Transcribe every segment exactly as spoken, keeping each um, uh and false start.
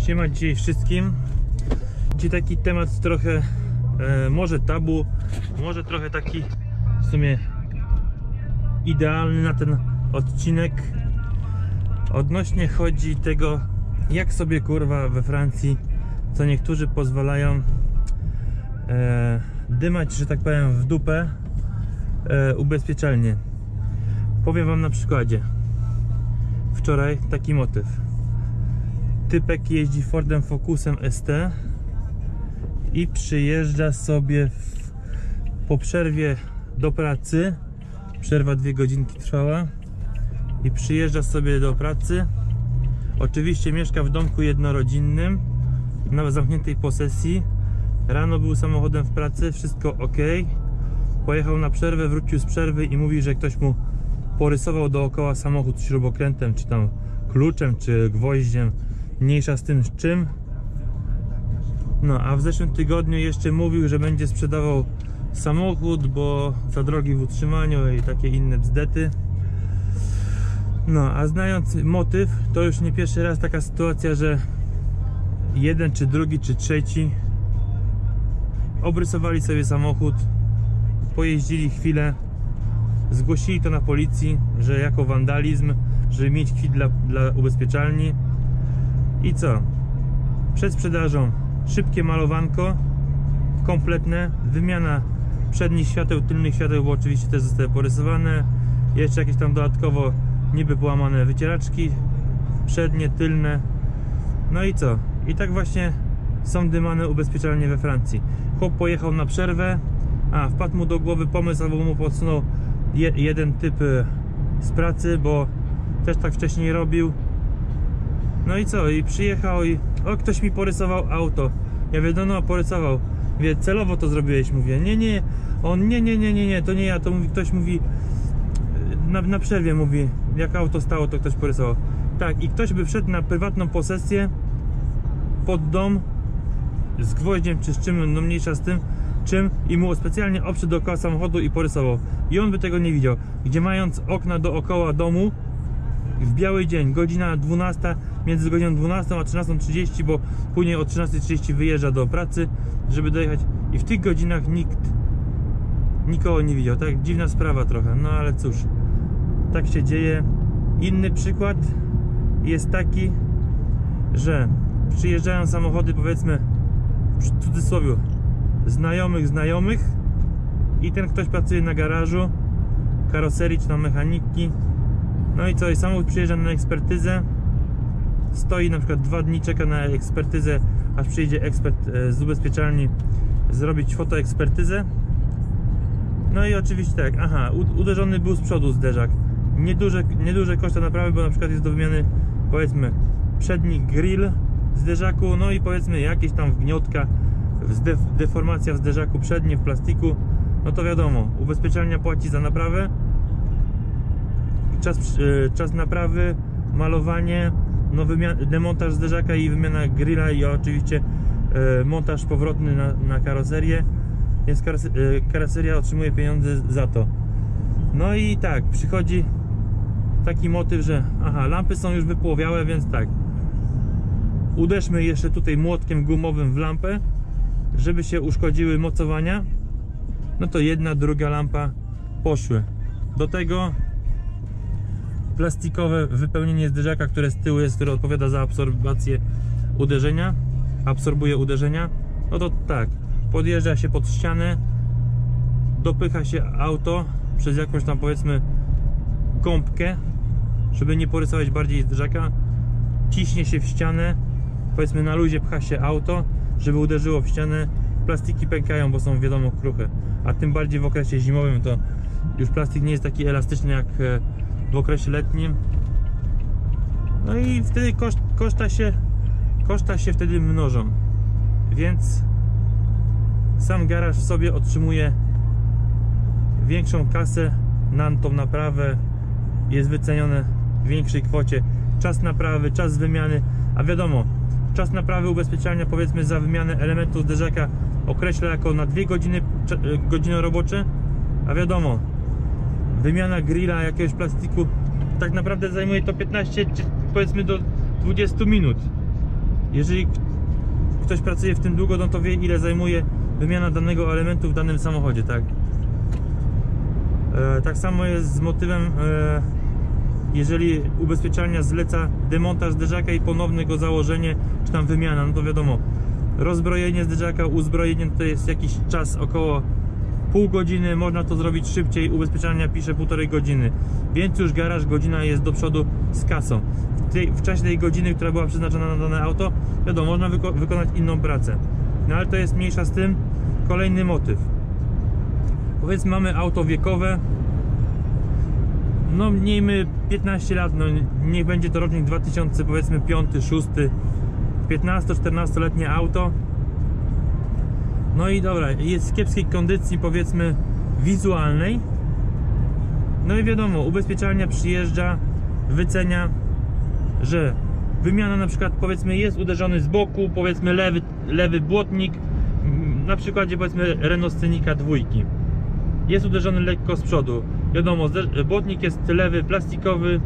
Siema dzisiaj wszystkim. Dzisiaj taki temat trochę e, może tabu, może trochę taki w sumie idealny na ten odcinek. Odnośnie chodzi tego, jak sobie kurwa we Francji, co niektórzy pozwalają e, dymać, że tak powiem, w dupę e, ubezpieczalnie. Powiem wam na przykładzie. Wczoraj taki motyw. Typek jeździ Fordem Focusem S T i przyjeżdża sobie w, po przerwie do pracy. Przerwa dwie godzinki trwała i przyjeżdża sobie do pracy. Oczywiście mieszka w domku jednorodzinnym na zamkniętej posesji. Rano był samochodem w pracy, wszystko ok. Pojechał na przerwę, wrócił z przerwy i mówi, że ktoś mu porysował dookoła samochód śrubokrętem, czy tam kluczem, czy gwoździem, mniejsza z tym z czym. No a w zeszłym tygodniu jeszcze mówił, że będzie sprzedawał samochód, bo za drogi w utrzymaniu i takie inne bzdety. No a znając motyw, to już nie pierwszy raz taka sytuacja, że jeden, czy drugi, czy trzeci obrysowali sobie samochód, pojeździli chwilę, zgłosili to na policji, że jako wandalizm, żeby mieć kwit dla, dla ubezpieczalni. I co? Przed sprzedażą szybkie malowanko kompletne, wymiana przednich świateł, tylnych świateł, bo oczywiście też zostały porysowane, jeszcze jakieś tam dodatkowo niby połamane wycieraczki przednie, tylne. No i co? I tak właśnie są dymane ubezpieczalnie we Francji. Chłop pojechał na przerwę, a wpadł mu do głowy pomysł, albo mu podsunął je, jeden typ z pracy, bo też tak wcześniej robił. No i co? I przyjechał i o, ktoś mi porysował auto. Ja mówię, no no, porysował. Mówię, celowo to zrobiłeś? Mówię, nie, nie. On, nie, nie, nie, nie, nie, to nie ja. To mówi, ktoś mówi na, na przerwie mówi, jak auto stało, to ktoś porysował. Tak, i ktoś by wszedł na prywatną posesję pod dom z gwoździem, czy z czym, no mniejsza z tym czym, i mu specjalnie obszedł dookoła samochodu i porysował. I on by tego nie widział. Gdzie mając okna dookoła domu w biały dzień, godzina dwunasta, między godziną dwunastą a trzynastą trzydzieści, bo później o trzynastej trzydzieści wyjeżdża do pracy, żeby dojechać, i w tych godzinach nikt nikogo nie widział. Tak, dziwna sprawa trochę, no ale cóż, tak się dzieje. Inny przykład jest taki, że przyjeżdżają samochody, powiedzmy w cudzysłowie znajomych znajomych, i ten ktoś pracuje na garażu karoserii czy tam mechaniki. No i co? I samochód przyjeżdża na ekspertyzę, stoi na przykład dwa dni, czeka na ekspertyzę, aż przyjdzie ekspert z ubezpieczalni zrobić fotoekspertyzę. No i oczywiście tak, aha, uderzony był z przodu zderzak. Nieduże, nieduże koszta naprawy, bo na przykład jest do wymiany, powiedzmy, przedni grill zderzaku, no i powiedzmy jakieś tam wgniotka, deformacja w zderzaku przednim w plastiku. No to wiadomo, ubezpieczalnia płaci za naprawę, czas, czas naprawy, malowanie, no demontaż zderzaka i wymiana grilla, i oczywiście e, montaż powrotny na, na karoserię, więc karos, e, karoseria otrzymuje pieniądze za to. No i tak, przychodzi taki motyw, że aha, lampy są już wypłowiałe, więc tak, uderzmy jeszcze tutaj młotkiem gumowym w lampę, żeby się uszkodziły mocowania. No to jedna, druga lampa poszły. Do tego plastikowe wypełnienie zderzaka, które z tyłu jest, które odpowiada za absorbację uderzenia, absorbuje uderzenia. No to tak, podjeżdża się pod ścianę, dopycha się auto przez jakąś tam, powiedzmy, gąbkę, żeby nie porysować bardziej zderzaka, ciśnie się w ścianę, powiedzmy na luzie pcha się auto, żeby uderzyło w ścianę. Plastiki pękają, bo są, wiadomo, kruche, a tym bardziej w okresie zimowym to już plastik nie jest taki elastyczny jak w okresie letnim. No i wtedy koszt, koszta się koszta się wtedy mnożą, więc sam garaż sobie otrzymuje większą kasę na tą naprawę, jest wycenione w większej kwocie. Czas naprawy, czas wymiany, a wiadomo, czas naprawy ubezpieczalnia, powiedzmy, za wymianę elementu zderzaka określa jako na dwie godziny, godziny robocze, a wiadomo, wymiana grilla, jakiegoś plastiku, tak naprawdę zajmuje to piętnaście, czy powiedzmy do dwudziestu minut. Jeżeli ktoś pracuje w tym długo, no to wie, ile zajmuje wymiana danego elementu w danym samochodzie, tak? E, tak samo jest z motywem, e, jeżeli ubezpieczalnia zleca demontaż zderzaka i ponowne go założenie, czy tam wymiana, no to wiadomo, rozbrojenie zderzaka, uzbrojenie to jest jakiś czas, około pół godziny, można to zrobić szybciej, ubezpieczalnia pisze półtorej godziny, więc już garaż godzina jest do przodu z kasą. W, tej, w czasie tej godziny, która była przeznaczona na dane auto, wiadomo, można wyko wykonać inną pracę, no ale to jest mniejsza z tym. Kolejny motyw, powiedzmy mamy auto wiekowe, no miejmy piętnaście lat, no niech będzie to rocznik dwa tysiące, powiedzmy piąty, szósty, piętnasto-czternastoletnie auto. No i dobra, jest w kiepskiej kondycji, powiedzmy wizualnej. No i wiadomo, ubezpieczalnia przyjeżdża, wycenia, że wymiana na przykład, powiedzmy, jest uderzony z boku, powiedzmy lewy, lewy błotnik, na przykładzie powiedzmy Renault Scenica dwójki. Jest uderzony lekko z przodu. Wiadomo, błotnik jest lewy, plastikowy,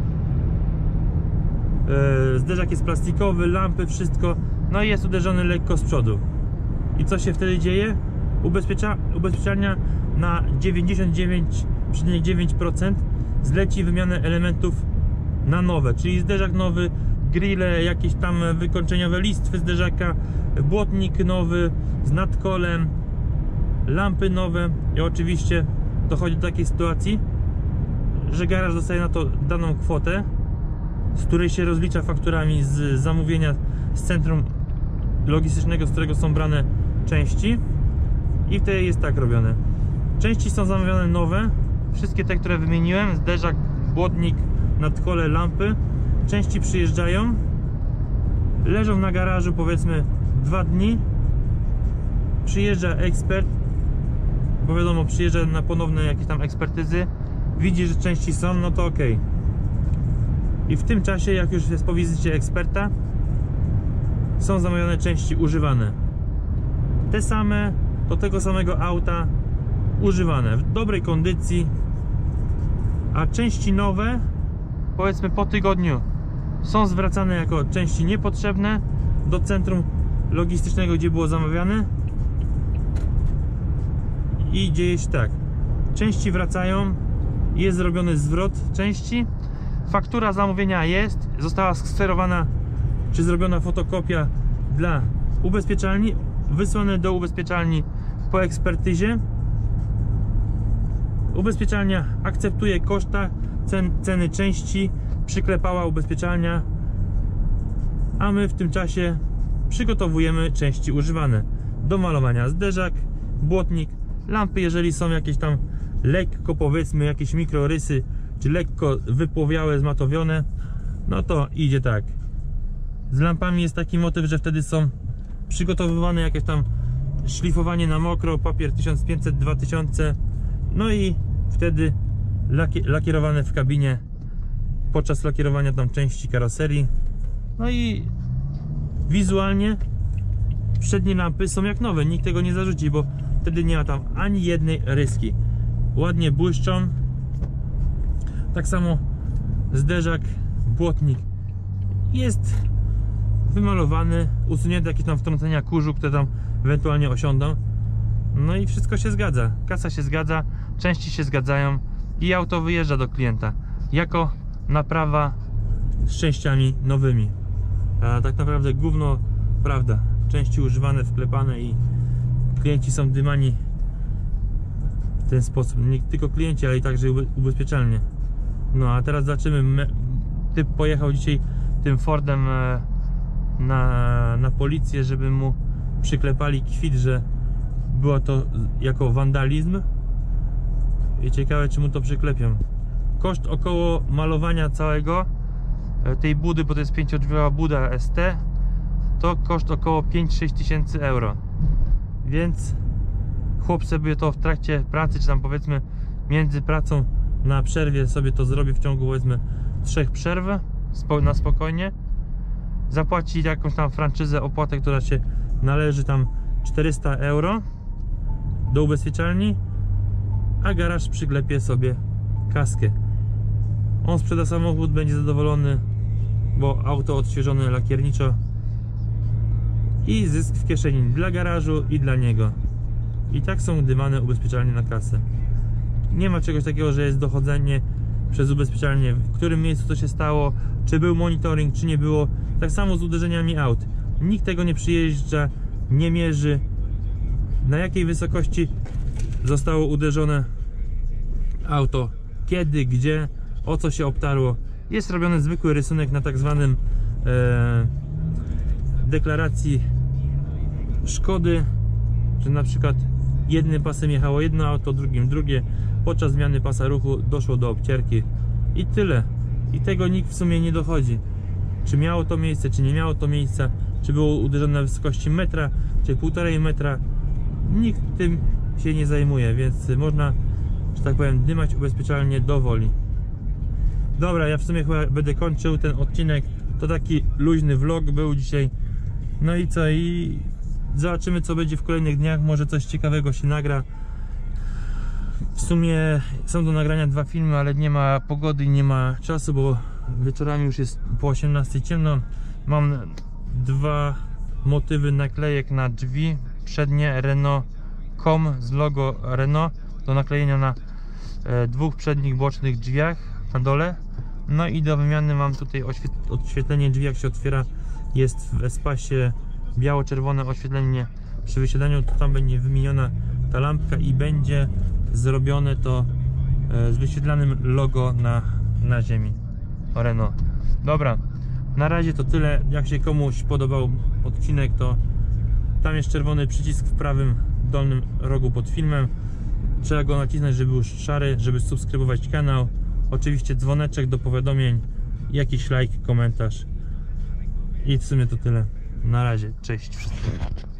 zderzak jest plastikowy, lampy, wszystko. No i jest uderzony lekko z przodu. I co się wtedy dzieje? Ubezpiecza, ubezpieczalnia na dziewięćdziesiąt dziewięć przecinek dziewięć procent zleci wymianę elementów na nowe, czyli zderzak nowy, grille, jakieś tam wykończeniowe listwy zderzaka, błotnik nowy z nadkolem, lampy nowe. I oczywiście dochodzi do takiej sytuacji, że garaż dostaje na to daną kwotę, z której się rozlicza fakturami z zamówienia z centrum logistycznego, z którego są brane części, i wtedy jest tak robione. Części są zamawiane nowe, wszystkie te, które wymieniłem, zderzak, błotnik, nadkole, lampy. Części przyjeżdżają, leżą na garażu powiedzmy dwa dni, przyjeżdża ekspert, bo wiadomo, przyjeżdża na ponowne jakieś tam ekspertyzy, widzi, że części są, no to ok. I w tym czasie, jak już jest po wizycie eksperta, są zamawiane części używane. Te same, do tego samego auta, używane, w dobrej kondycji. A części nowe, powiedzmy po tygodniu, są zwracane jako części niepotrzebne do centrum logistycznego, gdzie było zamawiane. I dzieje się tak. Części wracają, jest zrobiony zwrot części, faktura zamówienia jest, została skserowana czy zrobiona fotokopia dla ubezpieczalni, wysłane do ubezpieczalni po ekspertyzie. Ubezpieczalnia akceptuje koszta, cen, ceny części, przyklepała ubezpieczalnia, a my w tym czasie przygotowujemy części używane do malowania zderzak, błotnik, lampy, jeżeli są jakieś tam lekko, powiedzmy, jakieś mikrorysy, czy lekko wypłowiałe, zmatowione, no to idzie tak. Z lampami jest taki motyw, że wtedy są przygotowywane jakieś tam szlifowanie na mokro, papier tysiąc pięćset, dwa tysiące, no i wtedy lakierowane w kabinie podczas lakierowania tam części karoserii. No i wizualnie przednie lampy są jak nowe, nikt tego nie zarzuci, bo wtedy nie ma tam ani jednej ryski, ładnie błyszczą. Tak samo zderzak, błotnik jest wymalowany, usunięte jakieś tam wtrącenia kurzu, które tam ewentualnie osiądą. No i wszystko się zgadza, kasa się zgadza, części się zgadzają i auto wyjeżdża do klienta jako naprawa z częściami nowymi. A tak naprawdę gówno prawda, części używane, wklepane i klienci są dymani w ten sposób. Nie tylko klienci, ale i także ubezpieczalnie. No a teraz zobaczymy. Typ pojechał dzisiaj tym Fordem na, na policję, żeby mu przyklepali kwit, że było to jako wandalizm. I ciekawe, czy mu to przyklepią. Koszt około malowania całego tej budy, bo to jest pięciodrzwiowa buda S T, to koszt około pięć sześć tysięcy euro. Więc chłop sobie to w trakcie pracy, czy tam powiedzmy między pracą na przerwie sobie to zrobi w ciągu powiedzmy trzech przerw na spokojnie. Zapłaci jakąś tam franczyzę, opłatę, która się należy, tam czterysta euro do ubezpieczalni, a garaż przyklepie sobie kaskę. On sprzeda samochód, będzie zadowolony, bo auto odświeżone lakierniczo. i zysk w kieszeni dla garażu i dla niego. I tak są dymane ubezpieczalnie na kasę. Nie ma czegoś takiego, że jest dochodzenie przez ubezpieczalnię, w którym miejscu to się stało, czy był monitoring, czy nie było. Tak samo z uderzeniami aut. Nikt tego nie przyjeżdża, nie mierzy, na jakiej wysokości zostało uderzone auto, kiedy, gdzie, o co się obtarło. Jest robiony zwykły rysunek na tak zwanym e, deklaracji szkody, że na przykład jednym pasem jechało jedno auto, drugim drugie. Podczas zmiany pasa ruchu doszło do obcierki i tyle. I tego nikt w sumie nie dochodzi. Czy miało to miejsce, czy nie miało to miejsca, czy było uderzone na wysokości metra, czy półtorej metra. Nikt tym się nie zajmuje, więc można, że tak powiem, dymać ubezpieczalnie do woli. Dobra, ja w sumie chyba będę kończył ten odcinek. To taki luźny vlog był dzisiaj. No i co? I zobaczymy, co będzie w kolejnych dniach. Może coś ciekawego się nagra. W sumie są do nagrania dwa filmy, ale nie ma pogody i nie ma czasu, bo wieczorami już jest po osiemnastej ciemno. Mam dwa motywy naklejek na drzwi przednie Renault kropka com z logo Renault do naklejenia na e, dwóch przednich bocznych drzwiach na dole. No i do wymiany mam tutaj oświetlenie drzwi, jak się otwiera, jest w espasie biało-czerwone oświetlenie przy wysiadaniu, to tam będzie wymieniona ta lampka i będzie zrobione to e, z wyświetlanym logo na, na ziemi Renault. Dobra, na razie to tyle. Jak się komuś podobał odcinek, to tam jest czerwony przycisk w prawym dolnym rogu pod filmem. Trzeba go nacisnąć, żeby był szary, żeby subskrybować kanał. Oczywiście dzwoneczek do powiadomień, jakiś like, komentarz. I w sumie to tyle. Na razie, cześć wszystkim.